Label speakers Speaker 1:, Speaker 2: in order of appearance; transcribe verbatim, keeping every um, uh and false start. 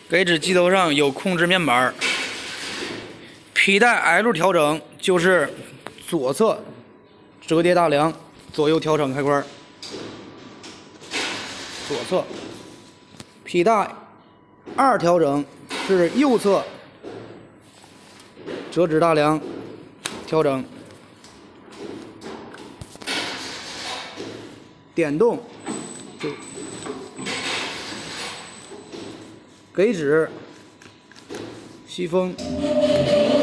Speaker 1: 给指机头上有控制面板。皮带 L 调整就是左侧折叠大梁，左右调整开关。左侧。皮带二调整是右侧折纸大梁调整。点动就给指吸风。